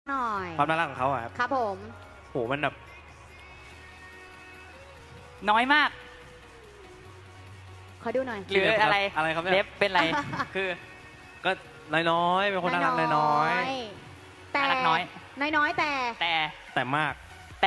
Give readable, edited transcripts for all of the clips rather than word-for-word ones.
หน่อยความน่ารักของเขาอะครับผมโหมันแบบน้อยมากขอดูหน่อยหรืออะไรครับเล็บเป็นอะไรคือก็น้อยเป็นคนน่ารักน้อยแต่น้อยแต่มาก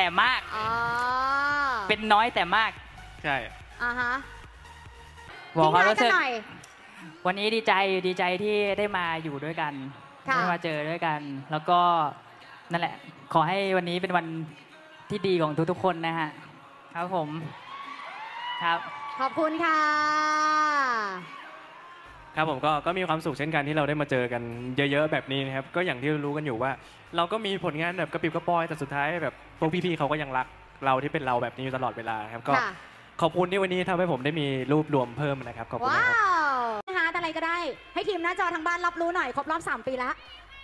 เป็นน้อยแต่มากใช่ฮะบอกเขารู้สึกวันนี้ดีใจที่ได้มาอยู่ด้วยกันได้มาเจอด้วยกันแล้วก็นั่นแหละขอให้วันนี้เป็นวันที่ดีของทุกๆคนนะฮะครับผมครับขอบคุณค่ะครับผมก็มีความสุขเช่นกันที่เราได้มาเจอกันเยอะๆแบบนี้นะครับก็อย่างที่รู้กันอยู่ว่าเราก็มีผลงานแบบกระปิบกระปอยแต่สุดท้ายแบบพวกพี่ๆเขาก็ยังรักเราที่เป็นเราแบบนี้อยู่ตลอดเวลาครับก็ขอบคุณที่วันนี้ทำให้ผมได้มีรูปรวมเพิ่มนะครับขอบคุณครับนะคะอะไรก็ได้ให้ทีมหน้าจอทางบ้านรับรู้หน่อยครบรอบ3 ปีแล้ว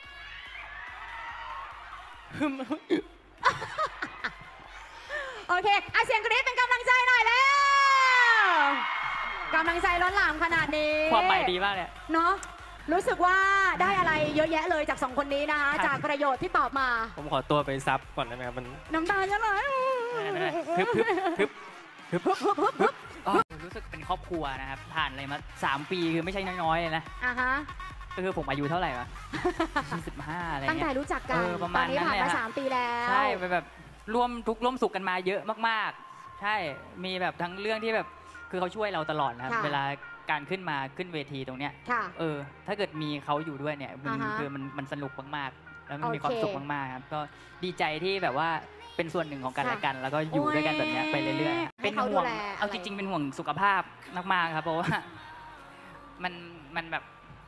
โอเคเสียงกรี๊ดเป็นกำลังใจหน่อยแล้วกำลังใจล้นหลามขนาดนี้ความหมายดีมากเลยเนาะรู้สึกว่าได้อะไรเยอะแยะเลยจาก2 คนนี้นะคะจากประโยชน์ที่ตอบมาผมขอตัวไปซับก่อนได้ไหมครับมันน้ำตาจะไหลรู้สึกเป็นครอบครัวนะครับผ่านอะไรมา3 ปีคือไม่ใช่น้อยๆเลยนะก็คือผมอายุเท่าไหร่วะ25อะไรเงี้ยตั้งแต่รู้จักกันประมาณนั้นผ่านมา3 ปีแล้วใช่ไปแบบร่วมทุกข์ร่วมสุขกันมาเยอะมากๆใช่มีแบบทั้งเรื่องที่แบบคือเขาช่วยเราตลอดนะครับเวลาการขึ้นเวทีตรงเนี้ยถ้าเกิดมีเขาอยู่ด้วยเนี่ยคือมันสนุกมากๆแล้วมันมีความสุขมากๆครับก็ดีใจที่แบบว่าเป็นส่วนหนึ่งของกันและกันแล้วก็อยู่ด้วยกันแบบนี้ไปเรื่อยๆเป็นห่วงเอาจริงๆเป็นห่วงสุขภาพมากๆครับเพราะว่ามันแบบ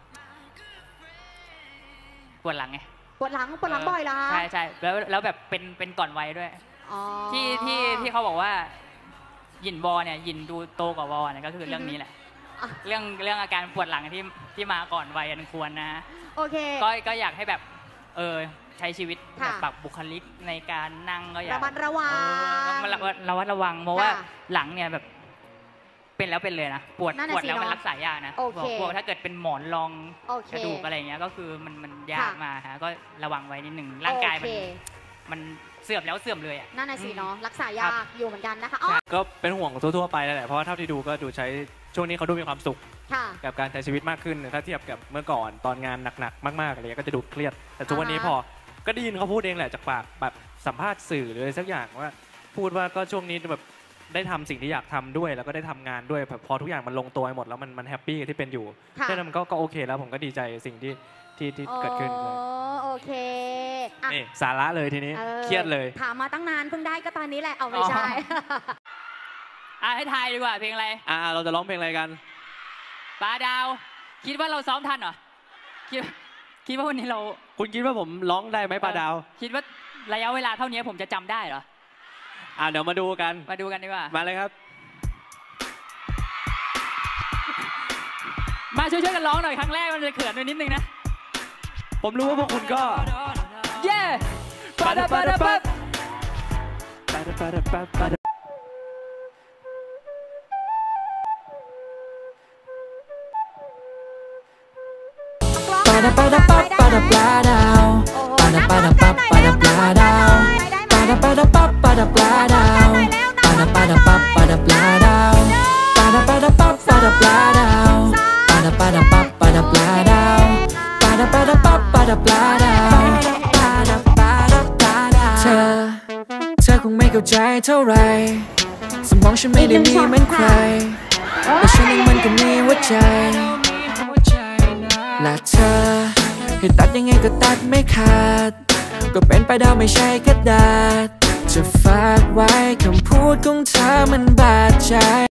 ปวดหลังไงปวดหลังบ่อยละใช่แล้วแบบเป็นก่อนวัยด้วยที่เขาบอกว่าหยินวอเนี่ยหยินดูโตกว่าวอเนี่ยก็คือเรื่องนี้แหละเรื่องอาการปวดหลังที่มาก่อนวัยอันควรนะโอเคก็อยากให้แบบใช้ชีวิตแบบปรับบุคลิกในการนั่งก็อยากระมัดระวังระวังเพราะว่าหลังเนี่ยแบบเป็นแล้วเป็นเลยนะปวดแล้วมันรักษายากนะพวกถ้าเกิดเป็นหมอนรองกระดูกอะไรเงี้ยก็คือมันยากมาฮะก็ระวังไว้นิดหนึ่งร่างกายมันเสื่อมแล้วเสื่อมเลยอ่ะนั่นน่ะสิเนาะรักษายากอยู่เหมือนกันนะคะก็เป็นห่วงทั่วๆไปแหละเพราะว่าเท่าที่ดูก็ดูใช้ช่วงนี้เขาดูมีความสุขกับการใช้ชีวิตมากขึ้นถ้าเทียบกับเมื่อก่อนตอนงานหนักๆมากๆอะไรก็จะดูเครียดแต่ทุกวันนี้พอก็ได้ยินเขาพูดเองแหละจากปากแบบสัมภาษณ์สื่อหรืออะไรสักอย่างว่าพูดว่าก็ช่วงนี้แบบได้ทำสิ่งที่อยากทำด้วยแล้วก็ได้ทำงานด้วยพอทุกอย่างมันลงตัวหมดแล้วมันแฮปปี้ที่เป็นอยู่ดังนั้นมันก็โอเคแล้วผมก็ดีใจสิ่งที่เกิดขึ้นโอเคนี่สาระเลยทีนี้เครียดเลยถามมาตั้งนานเพิ่งได้ก็ตอนนี้แหละเอาไม่ใช่ให้ทายดีกว่าเพลงอะไรเราจะร้องเพลงอะไรกันปลาดาวคิดว่าเราซ้อมทันเหรอคิดว่าวันนี้เราคุณคิดว่าผมร้องได้ไหมปลาดาวคิดว่าระยะเวลาเท่านี้ผมจะจำได้เหรอเดี๋ยวมาดูกันดีกว่ามาเลยครับมาช่วยกันร้องหน่อยครั้งแรกมันจะเขินไปนิดนึงนะผมรู้ว่าพวกคุณก็เย่ปาดาปาดาปั๊บปาดาปาดาปั๊บปาดาปลาดาวปาดาปาดาปั๊บปาดาปลาดาวปาดาปาดาปั๊บปาดาปลาดาวปาดาปาดาปั๊บปาดาปลาดาวปาดาปาดาปั๊บปาดาปลาดาวปาดาปาดาปั๊บปาดาปลาดาวปาดาปาดาปั๊บปาดาปลาดาวปาดาปาดาปลาดาวเธอคงไม่เข้าใจเท่าไรสมองฉันไม่ได้มีเหมือนใครแต่ฉันเองมันก็มีหัวใจและเธอให้ตัดยังไงก็ตัดไม่ขาดก็เป็นไปได้ไม่ใช่กระดาษจะฝากไว้คำพูดของเธอมันบาดใจ